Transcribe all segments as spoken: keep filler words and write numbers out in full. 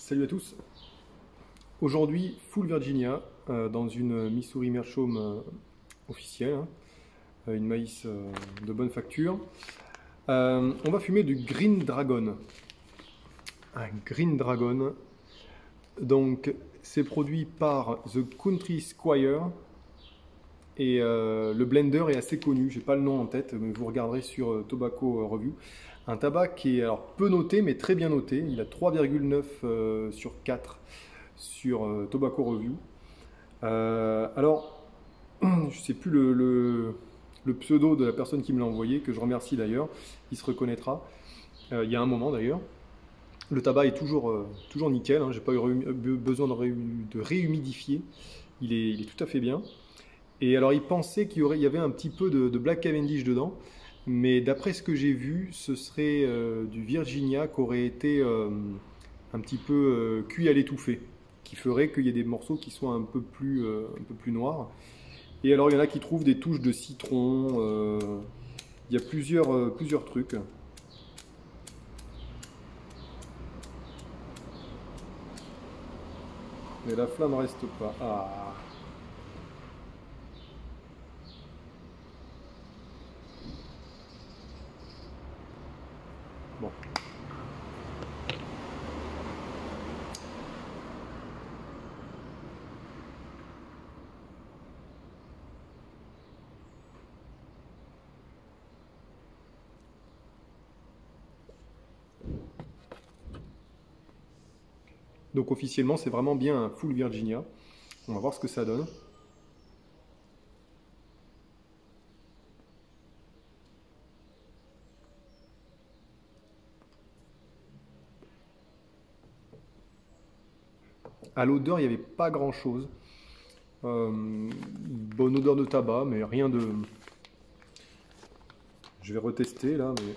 Salut à tous. Aujourd'hui, Full Virginia euh, dans une Missouri Meerschaum euh, officielle, hein, une maïs euh, de bonne facture. Euh, on va fumer du Green Dragon. Un Green Dragon. Donc, c'est produit par The Country Squire et euh, le blender est assez connu. J'ai pas le nom en tête, mais vous regarderez sur euh, Tobacco Review. Un tabac qui est alors peu noté, mais très bien noté. Il a trois virgule neuf euh, sur quatre sur euh, Tobacco Review. Euh, alors, je ne sais plus le, le, le pseudo de la personne qui me l'a envoyé, que je remercie d'ailleurs. Il se reconnaîtra. Euh, il y a un moment d'ailleurs. Le tabac est toujours, euh, toujours nickel. Hein. Je n'ai pas eu besoin de, ré, de réhumidifier. Il est, il est tout à fait bien. Et alors, il pensait qu'il y, aurait, il y avait un petit peu de, de Black Cavendish dedans. Mais d'après ce que j'ai vu, ce serait euh, du Virginia qui aurait été euh, un petit peu euh, cuit à l'étouffée, qui ferait qu'il y ait des morceaux qui soient un peu plus, euh, un peu plus noirs. Et alors il y en a qui trouvent des touches de citron, euh, il y a plusieurs, euh, plusieurs trucs. Mais la flamme reste pas. Ah. Bon. Donc officiellement, c'est vraiment bien un Full Virginia. On va voir ce que ça donne. À l'odeur, il n'y avait pas grand chose. Euh, bonne odeur de tabac, mais rien de... Je vais retester là, mais...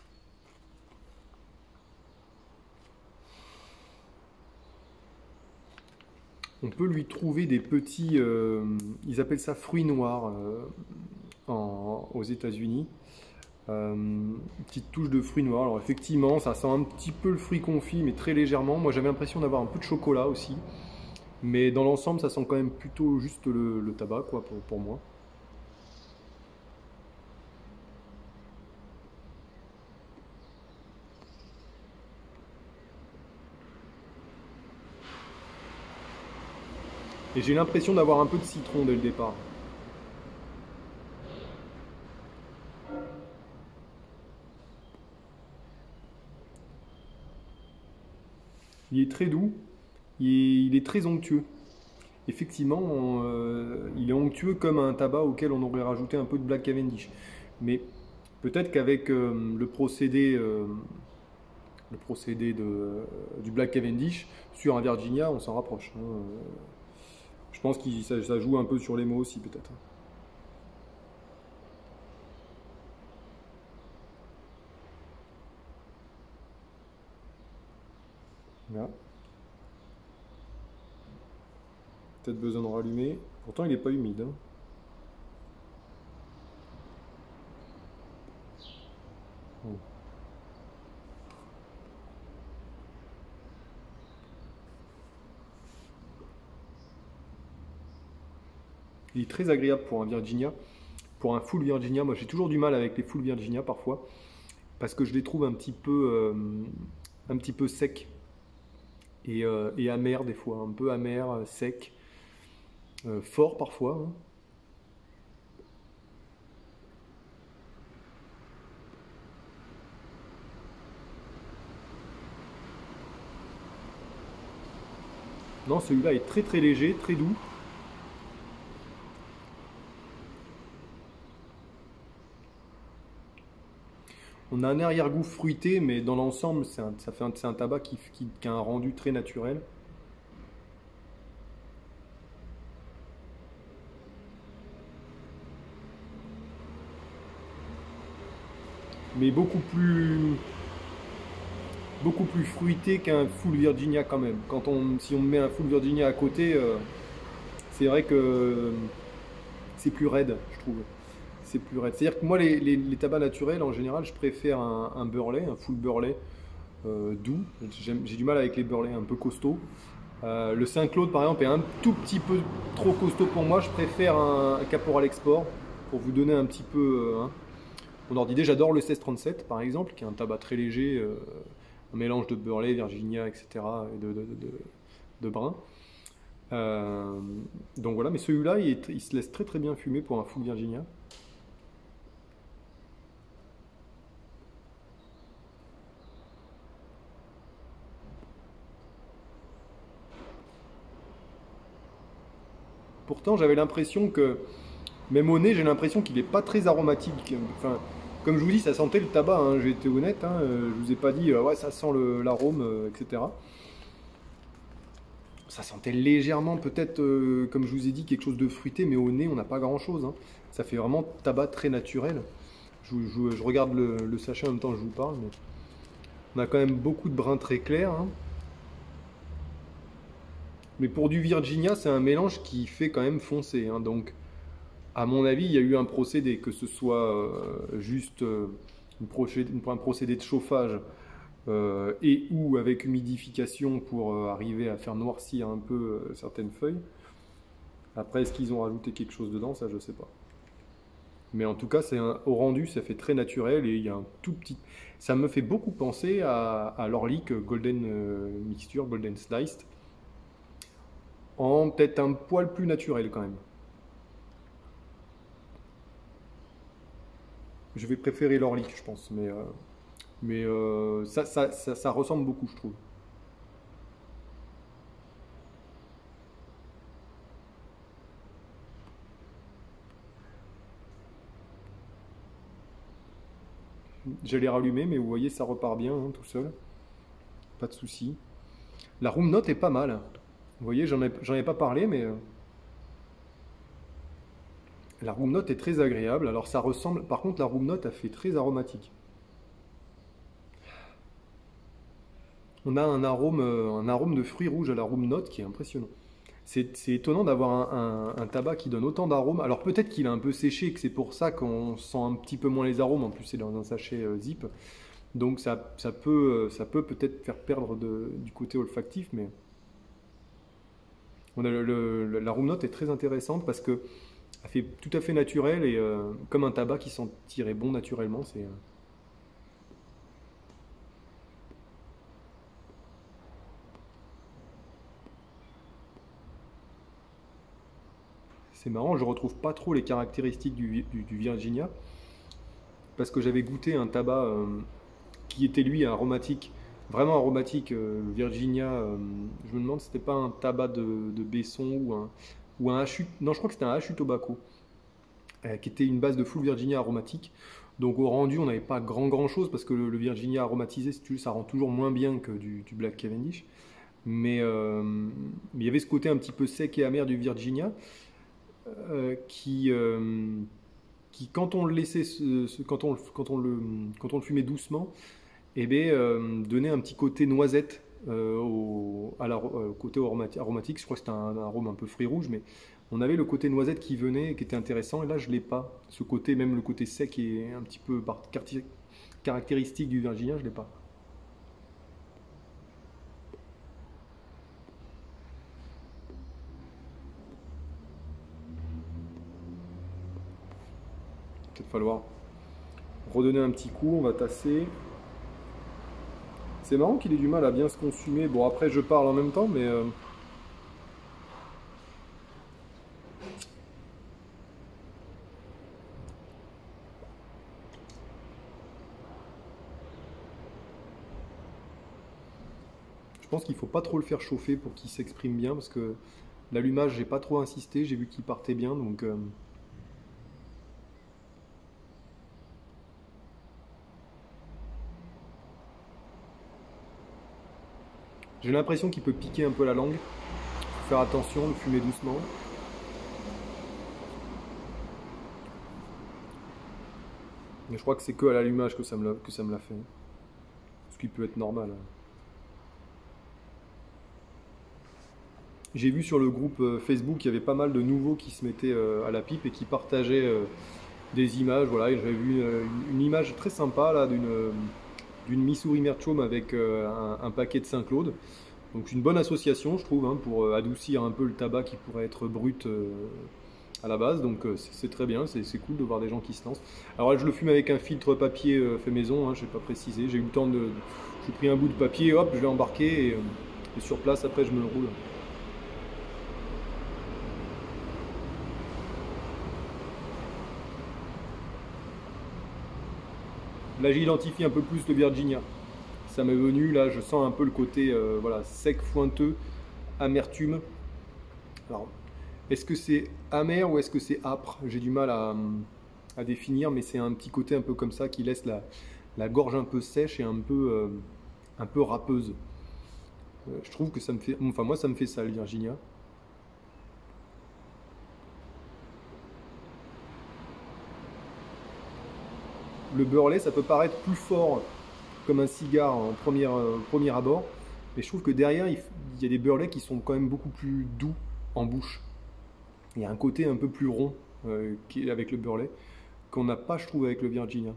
On peut lui trouver des petits, euh, ils appellent ça fruits noirs euh, en, aux États-Unis. Euh, une petite touche de fruits noirs. Alors effectivement, ça sent un petit peu le fruit confit, mais très légèrement. Moi, j'avais l'impression d'avoir un peu de chocolat aussi. Mais dans l'ensemble, ça sent quand même plutôt juste le, le tabac, quoi, pour, pour moi. Et j'ai l'impression d'avoir un peu de citron dès le départ. Il est très doux, il est, il est très onctueux. Effectivement, on, euh, il est onctueux comme un tabac auquel on aurait rajouté un peu de Black Cavendish. Mais peut-être qu'avec euh, le procédé, euh, le procédé de, euh, du Black Cavendish sur un Virginia, on s'en rapproche. Hein. Je pense que ça, ça joue un peu sur les mots aussi, peut-être. Là. Peut-être besoin de rallumer. Pourtant, il n'est pas humide. Hein. Bon. Il est très agréable pour un Virginia. Pour un Full Virginia, moi j'ai toujours du mal avec les Full Virginia parfois. Parce que je les trouve un petit peu, euh, un petit peu secs. Et, euh, et amers des fois. Un peu amers, secs. Euh, fort parfois. Hein. Non, celui-là est très très léger, très doux. On a un arrière-goût fruité, mais dans l'ensemble, c'est un, ça fait un, c'est un tabac qui, qui, qui a un rendu très naturel. Mais beaucoup plus, beaucoup plus fruité qu'un Full Virginia quand même. Quand on, si on met un Full Virginia à côté, euh, c'est vrai que c'est plus raide, je trouve. C'est plus raide. C'est-à-dire que moi, les, les, les tabacs naturels, en général, je préfère un, un Burley, un Full Burley, euh, doux. J'ai du mal avec les burlets un peu costauds. Euh, le Saint-Claude par exemple est un tout petit peu trop costaud pour moi. Je préfère un, un Caporal Export pour vous donner un petit peu euh, hein, mon ordre d'idée. J'adore le seize trente-sept par exemple, qui est un tabac très léger, euh, un mélange de burley, Virginia, et cetera et de, de, de, de, de brun. Euh, donc voilà, mais celui-là il, il se laisse très très bien fumer pour un full Virginia. Pourtant, j'avais l'impression que, même au nez, j'ai l'impression qu'il n'est pas très aromatique. Enfin, comme je vous dis, ça sentait le tabac, hein, j'ai été honnête. Hein, euh, je vous ai pas dit, euh, ouais, ça sent l'arôme, euh, et cetera. Ça sentait légèrement, peut-être, euh, comme je vous ai dit, quelque chose de fruité, mais au nez, on n'a pas grand-chose. Hein. Ça fait vraiment tabac très naturel. Je, je- je regarde le, le sachet en même temps que je vous parle, mais on a quand même beaucoup de brins très clairs. Hein. Mais pour du Virginia, c'est un mélange qui fait quand même foncer. Hein, donc, à mon avis, il y a eu un procédé, que ce soit euh, juste euh, une procédé, un procédé de chauffage euh, et ou avec humidification pour euh, arriver à faire noircir un peu euh, certaines feuilles. Après, est-ce qu'ils ont rajouté quelque chose dedans? Ça, je sais pas. Mais en tout cas, c'est un- au rendu, ça fait très naturel et il y a un tout petit. Ça me fait beaucoup penser à, à l'Orlik Golden euh, Mixture, Golden Sliced, en peut-être un poil plus naturel quand même. Je vais préférer l'Orlik, je pense, mais, euh, mais euh, ça, ça, ça, ça ressemble beaucoup, je trouve. J'allais rallumer, mais vous voyez, ça repart bien hein, tout seul. Pas de souci. La room note est pas mal. Vous voyez, j'en ai, j'en ai pas parlé, mais euh, la room note est très agréable. Alors ça ressemble, par contre, la room note a fait très aromatique. On a un arôme, euh, un arôme de fruits rouges à la room note qui est impressionnant. C'est c'est étonnant d'avoir un, un- un tabac qui donne autant d'arômes. Alors peut-être qu'il a un peu séché et que c'est pour ça qu'on sent un petit peu moins les arômes. En plus, c'est dans un sachet euh, zip. Donc ça, ça peut, euh, ça peut peut-être faire perdre de- du côté olfactif, mais on a le- le- la room note est très intéressante parce que elle fait tout à fait naturel et euh, comme un tabac qui sentirait bon naturellement. C'est euh, c'est marrant. Je retrouve pas trop les caractéristiques du, du- du Virginia parce que j'avais goûté un tabac euh, qui était lui aromatique, vraiment aromatique, euh, Virginia. Euh, je me demande si c'était pas un tabac de, de Besson ou un, ou un Hachu. Non, je crois que c'était un Hachu Tobacco, euh, qui était une base de full Virginia aromatique. Donc au rendu, on n'avait pas grand grand chose parce que le, le Virginia aromatisé, si tu veux, ça rend toujours moins bien que du, du Black Cavendish. Mais euh, mais il y avait ce côté un petit peu sec et amer du Virginia euh, qui, euh, qui, quand on le laissait, se- se- quand on, le- quand on le, quand on le fumait doucement, et bien, euh, donner un petit côté noisette euh, au, à la, euh, côté aromati- aromatique. Je crois que c'était un, un arôme un peu fruit rouge, mais on avait le côté noisette qui venait, qui était intéressant, et là je l'ai pas. Ce côté, même le côté sec et un petit peu par- carti- caractéristique du Virginia, je l'ai pas. Peut-être falloir redonner un petit coup, on va tasser. C'est marrant qu'il ait du mal à bien se consumer. Bon, après je parle en même temps, mais euh, je pense qu'il faut pas trop le faire chauffer pour qu'il s'exprime bien, parce que l'allumage, j'ai pas trop insisté, j'ai vu qu'il partait bien, donc euh, j'ai l'impression qu'il peut piquer un peu la langue. Faut faire attention, le fumer doucement. Mais je crois que c'est que à l'allumage que ça me l'a, que ça me l'a fait. Ce qui peut être normal. J'ai vu sur le groupe euh, Facebook qu'il y avait pas mal de nouveaux qui se mettaient euh, à la pipe et qui partageaient euh, des images. Voilà, et j'avais vu euh, une, une image très sympa là d'une euh, d'une Missouri Meerschaum avec euh, un, un paquet de Saint-Claude. Donc une bonne association, je trouve, hein, pour euh, adoucir un peu le tabac qui pourrait être brut euh, à la base. Donc euh, c'est très bien, c'est cool de voir des gens qui se lancent. Alors là, je le fume avec un filtre papier euh, fait maison, hein, je n'ai pas précisé. J'ai eu le temps de... J'ai pris un bout de papier, hop, je l'ai embarqué et, euh, et sur place, après, je me le roule. Là, j'identifie un peu plus le Virginia. Ça m'est venu, là, je sens un peu le côté euh, voilà, sec, fointeux, amertume. Alors, est-ce que c'est amer ou est-ce que c'est âpre? J'ai du mal à, à définir, mais c'est un petit côté un peu comme ça qui laisse la, la gorge un peu sèche et un peu, euh, un peu râpeuse. Euh, je trouve que ça me fait... Enfin, moi, ça me fait ça, le Virginia. Le beurre ça peut paraître plus fort comme un cigare en premier, euh, premier abord, mais je trouve que derrière, il, il y a des beurrelets qui sont quand même beaucoup plus doux en bouche. Il y a un côté un peu plus rond euh, qui est avec le beurrelet qu'on n'a pas, je trouve, avec le Virginia.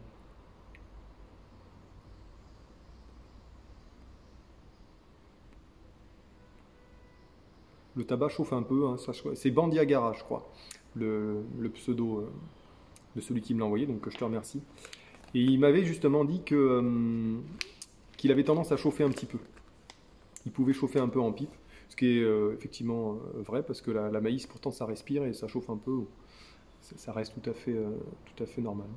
Le tabac chauffe un peu, hein, c'est Bandiagara, je crois, le, le pseudo euh, de celui qui me l'a envoyé, donc je te remercie. Et il m'avait justement dit que euh, qu'il avait tendance à chauffer un petit peu. Il pouvait chauffer un peu en pipe, ce qui est euh, effectivement euh, vrai, parce que la, la maïs, pourtant, ça respire et ça chauffe un peu. Ça, ça reste tout à fait, euh, tout à fait normal.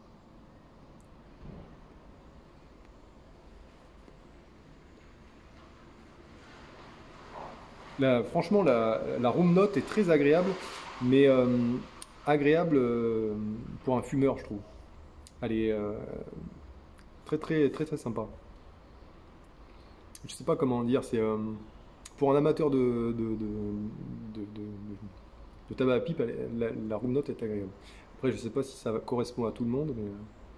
Là, franchement, la, la room note est très agréable, mais euh, agréable euh, pour un fumeur, je trouve. Elle est euh, très, très, très, très sympa. Je sais pas comment dire, c'est euh, pour un amateur de, de, de, de, de, de tabac à pipe, elle, la, la room note est agréable. Après, je sais pas si ça correspond à tout le monde, mais...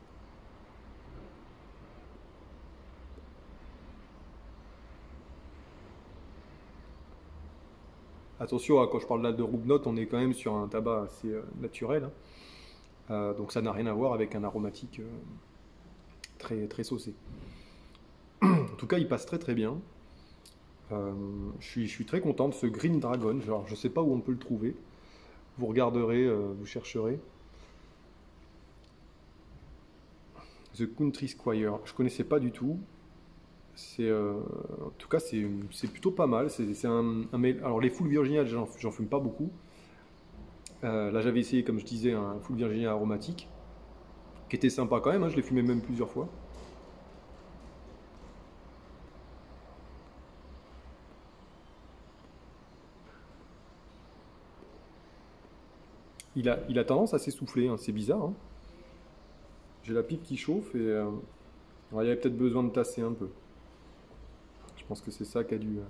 Attention, hein, quand je parle là de room note, on est quand même sur un tabac assez euh, naturel, hein. Euh, donc ça n'a rien à voir avec un aromatique euh, très, très saucé. En tout cas, il passe très très bien. Euh, je, suis, je suis très content de ce Green Dragon. Genre, je ne sais pas où on peut le trouver. Vous regarderez, euh, vous chercherez. The Country Squire. Je ne connaissais pas du tout. C'est, euh, en tout cas, c'est plutôt pas mal. C'est un, un, alors les Full Virginia, j'en fume pas beaucoup. Euh, là, j'avais essayé, comme je disais, un Full Virginia aromatique, qui était sympa quand même, hein, je l'ai fumé même plusieurs fois. Il a, il a tendance à s'essouffler, hein, c'est bizarre, hein. J'ai la pipe qui chauffe et euh, il y avait peut-être besoin de tasser un peu. Je pense que c'est ça qui a dû... Euh...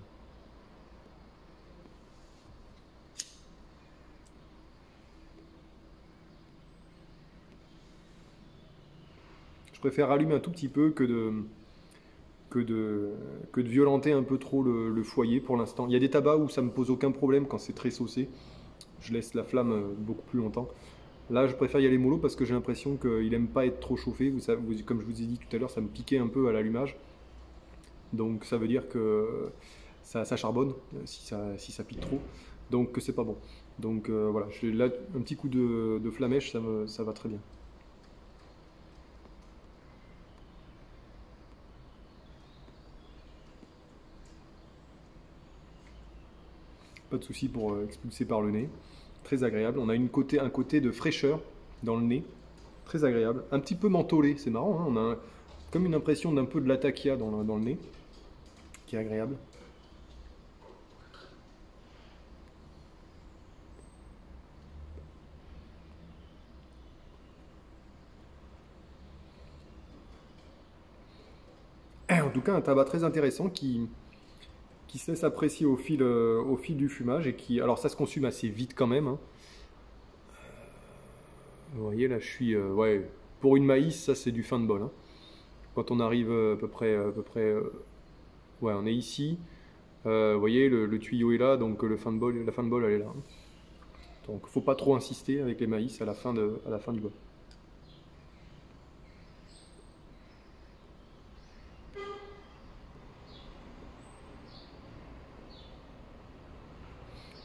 Je préfère allumer un tout petit peu que de, que de, que de violenter un peu trop le, le foyer pour l'instant. Il y a des tabacs où ça me pose aucun problème quand c'est très saucé. Je laisse la flamme beaucoup plus longtemps. Là, je préfère y aller mollo parce que j'ai l'impression qu'il n'aime pas être trop chauffé. Vous savez, vous, comme je vous ai dit tout à l'heure, ça me piquait un peu à l'allumage. Donc ça veut dire que ça, ça charbonne si ça, si ça pique trop. Donc c'est pas bon. Donc euh, voilà, là, un petit coup de, de flamèche, ça, me, ça va très bien. Pas de souci pour euh, expulser par le nez. Très agréable. On a une côté, un côté de fraîcheur dans le nez. Très agréable. Un petit peu mentholé, c'est marrant. Hein, on a un, comme une impression d'un peu de latakia dans le, dans le nez, qui est agréable. En tout cas, un tabac très intéressant qui, qui se laisse apprécier au fil, euh, au fil du fumage et qui, alors ça se consume assez vite quand même, hein. Vous voyez là, je suis, euh, ouais, pour une maïs, ça c'est du fin de bol, hein. Quand on arrive euh, à peu près, à peu près, euh, ouais, on est ici. Euh, vous voyez, le, le tuyau est là, donc le fin de bol, la fin de bol elle est là, hein. Donc faut pas trop insister avec les maïs à la fin, de, à la fin du bol.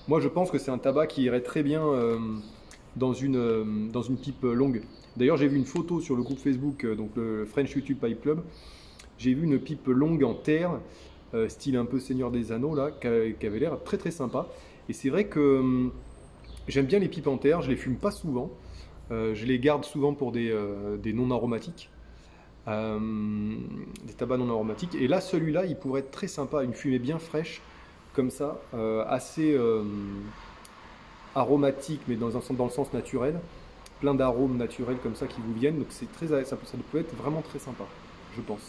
Moi, je pense que c'est un tabac qui irait très bien euh, dans une, euh, dans une pipe longue. D'ailleurs, j'ai vu une photo sur le groupe Facebook, euh, donc le French YouTube Pipe Club. J'ai vu une pipe longue en terre, euh, style un peu Seigneur des Anneaux, là, qui avait, qui avait l'air très très sympa. Et c'est vrai que euh, j'aime bien les pipes en terre, je les fume pas souvent. Euh, je les garde souvent pour des, euh, des non aromatiques, euh, des tabacs non aromatiques. Et là, celui-là, il pourrait être très sympa, une fumée bien fraîche, comme ça, euh, assez euh, aromatique, mais dans, un, dans le sens naturel, plein d'arômes naturels comme ça qui vous viennent. Donc c'est très, ça, ça peut être vraiment très sympa, je pense.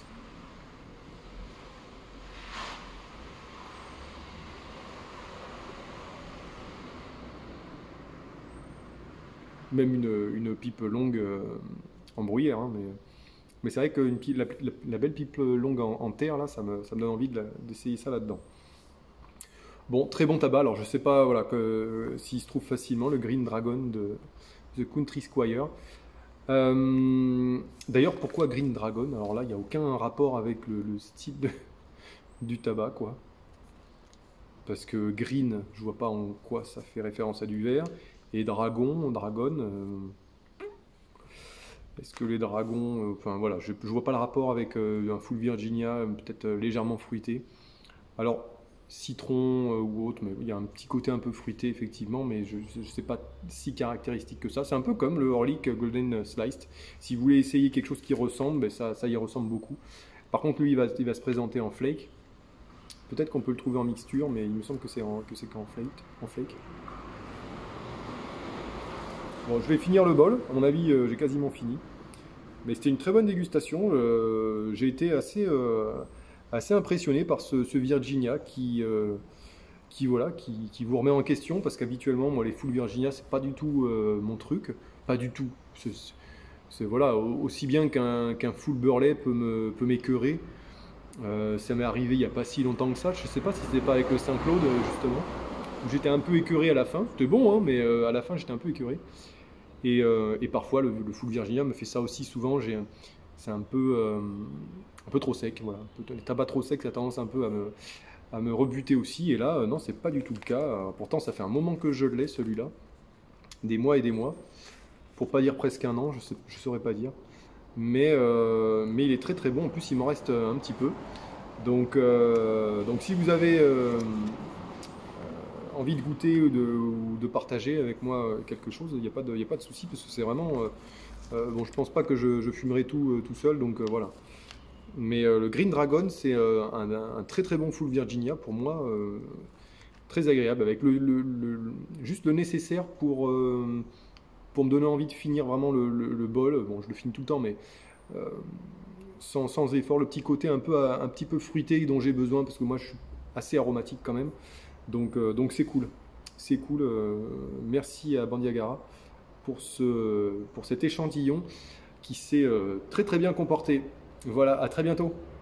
Même une, une pipe longue euh, en bruyère, hein, mais, mais c'est vrai que une pipe- la, la- la belle pipe longue en, en terre, là, ça me, ça me donne envie de la- d'essayer ça là-dedans. Bon, très bon tabac. Alors, je sais pas voilà, que, s'il se trouve facilement, le Green Dragon de The Country Squire. Euh, D'ailleurs, pourquoi Green Dragon? Alors là, il n'y a aucun rapport avec le, le style de- du tabac, quoi. Parce que green, je vois pas en quoi ça fait référence à du vert. Et dragon, dragon, euh, est-ce que les dragons, euh, enfin voilà, je, je vois pas le rapport avec euh, un full Virginia, euh, peut-être euh, légèrement fruité. Alors, citron euh, ou autre, mais il y a un petit côté un peu fruité, effectivement, mais je ne sais pas si caractéristique que ça. C'est un peu comme le Horlick Golden Sliced. Si vous voulez essayer quelque chose qui ressemble, ben ça, ça y ressemble beaucoup. Par contre, lui, il va, il va se présenter en flake. Peut-être qu'on peut le trouver en mixture, mais il me semble que c'est en, que c'est qu'en flake, en flake. Bon, je vais finir le bol. À mon avis, euh, j'ai quasiment fini. Mais c'était une très bonne dégustation. Euh, j'ai été assez, euh, assez impressionné par ce, ce Virginia qui, euh, qui, voilà, qui, qui vous remet en question parce qu'habituellement, moi, les full Virginia, c'est pas du tout euh, mon truc. Pas du tout. C'est, c'est- voilà, au- aussi bien qu'un qu'un full Burley peut me, peut m'écœurer. Euh, ça m'est arrivé il n'y a pas si longtemps que ça. Je sais pas si c'était pas avec le Saint-Claude, euh, justement. Où j'étais un peu écœuré à la fin. C'était bon, hein, mais euh, à la fin, j'étais un peu écœuré. Et, euh, et parfois, le, le full Virginia me fait ça aussi souvent. J'ai, un- c'est un peu, euh, un peu trop sec. Voilà. Le tabac trop sec, ça a tendance un peu à me, à me rebuter aussi. Et là, euh, non, c'est pas du tout le cas. Euh, pourtant, ça fait un moment que je l'ai, celui-là. Des mois et des mois. Pour pas dire presque un an, je sais, je saurais pas dire. Mais, euh, mais il est très très bon. En plus, il m'en reste euh, un petit peu. Donc, euh, donc si vous avez euh, envie de goûter ou de, ou de partager avec moi quelque chose, il n'y a pas de, il y a pas de souci parce que c'est vraiment. Euh, euh, bon, je pense pas que je, je fumerai tout, euh, tout seul, donc euh, voilà. Mais euh, le Green Dragon, c'est euh, un, un très très bon full Virginia pour moi, euh, très agréable, avec le, le- le- juste le nécessaire pour, euh, pour me donner envie de finir vraiment le, le- le bol. Bon, je le finis tout le temps, mais euh, sans, sans effort, le petit côté un peu, un petit peu fruité dont j'ai besoin parce que moi je suis assez aromatique quand même. Donc euh, donc c'est cool. C'est cool. euh, merci à Bandiagara pour, ce, pour cet échantillon qui s'est euh, très très bien comporté. Voilà, à très bientôt.